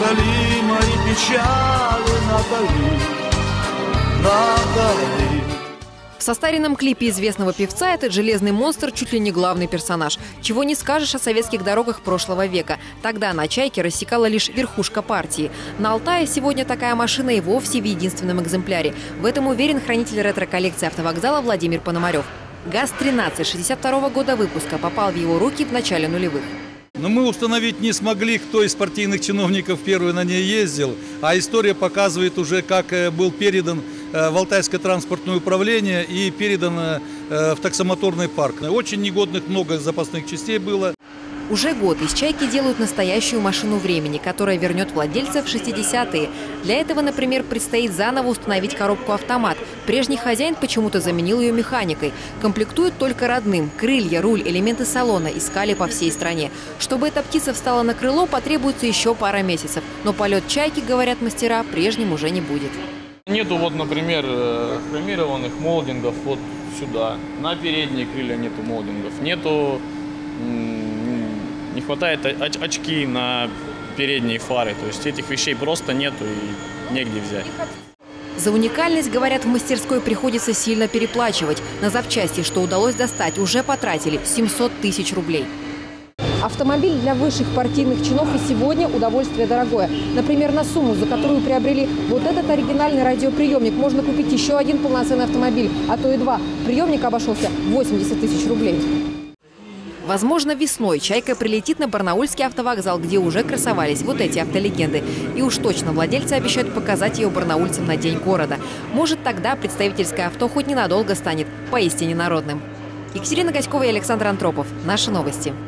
Натали, мои печали, Натали, Натали. В состаренном клипе известного певца этот железный монстр чуть ли не главный персонаж. Чего не скажешь о советских дорогах прошлого века. Тогда на «Чайке» рассекала лишь верхушка партии. На Алтае сегодня такая машина и вовсе в единственном экземпляре. В этом уверен хранитель ретро-коллекции автовокзала Владимир Пономарев. ГАЗ-13 62-го года выпуска попал в его руки в начале нулевых. Но мы установить не смогли, кто из партийных чиновников первый на ней ездил. А история показывает уже, как был передан в Алтайское транспортное управление и передан в таксомоторный парк. Очень негодных много запасных частей было. Уже год из «Чайки» делают настоящую машину времени, которая вернет владельца в 60-е. Для этого, например, предстоит заново установить коробку-автомат. Прежний хозяин почему-то заменил ее механикой. Комплектуют только родным. Крылья, руль, элементы салона искали по всей стране. Чтобы эта птица встала на крыло, потребуется еще пара месяцев. Но полет «Чайки», говорят мастера, прежним уже не будет. Нету, вот, например, хромированных молдингов вот сюда. На передние крылья нету молдингов. Не хватает очки на передние фары. То есть этих вещей просто нету и негде взять. За уникальность, говорят, в мастерской приходится сильно переплачивать. На запчасти, что удалось достать, уже потратили 700 тысяч рублей. Автомобиль для высших партийных чинов и сегодня удовольствие дорогое. Например, на сумму, за которую приобрели вот этот оригинальный радиоприемник, можно купить еще один полноценный автомобиль, а то и два. Приемник обошелся в 80 тысяч рублей. Возможно, весной «Чайка» прилетит на Барнаульский автовокзал, где уже красовались вот эти автолегенды. И уж точно владельцы обещают показать ее барнаульцам на День города. Может, тогда представительское авто хоть ненадолго станет поистине народным. Екатерина Гаськова и Александр Антропов. Наши новости.